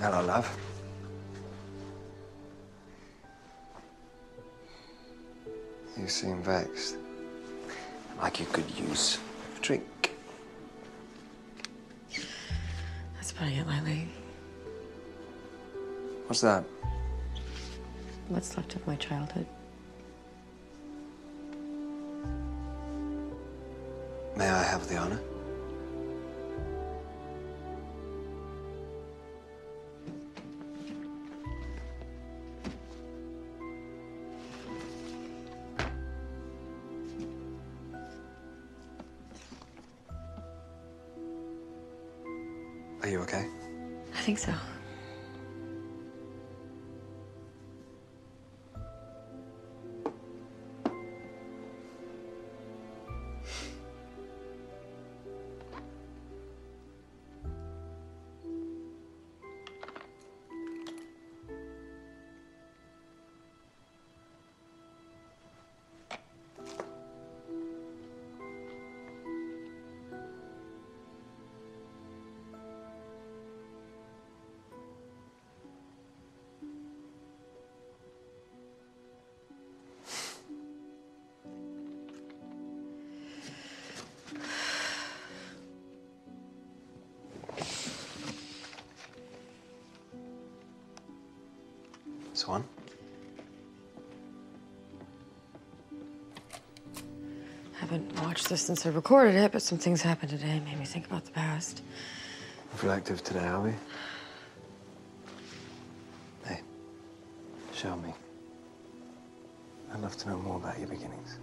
Hello, love. You seem vexed. Like you could use a drink. That's putting it lightly. What's that? What's left of my childhood. May I have the honor? Are you okay? I think so. Swan? Haven't watched this since I recorded it, but some things happened today. Made me think about the past. Reflective today, are we? Hey, show me. I'd love to know more about your beginnings.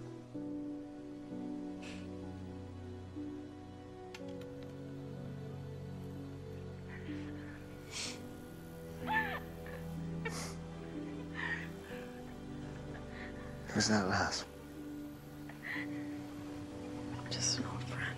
Who's that lass? Just an old friend.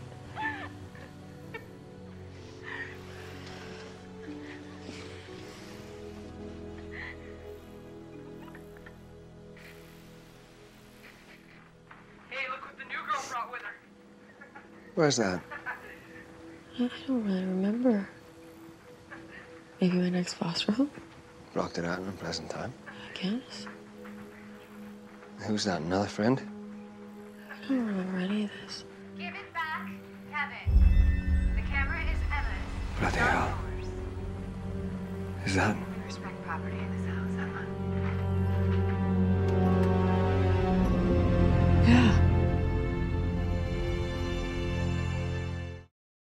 Hey, look what the new girl brought with her. Where's that? I don't really remember. Maybe my next foster home? Blocked it out in a pleasant time. I guess. Who's that, another friend? I don't remember any of this. Give it back, Kevin. The camera is Emma's. Bloody not hell. yours. Is that? Respect property in this house, Emma. Yeah.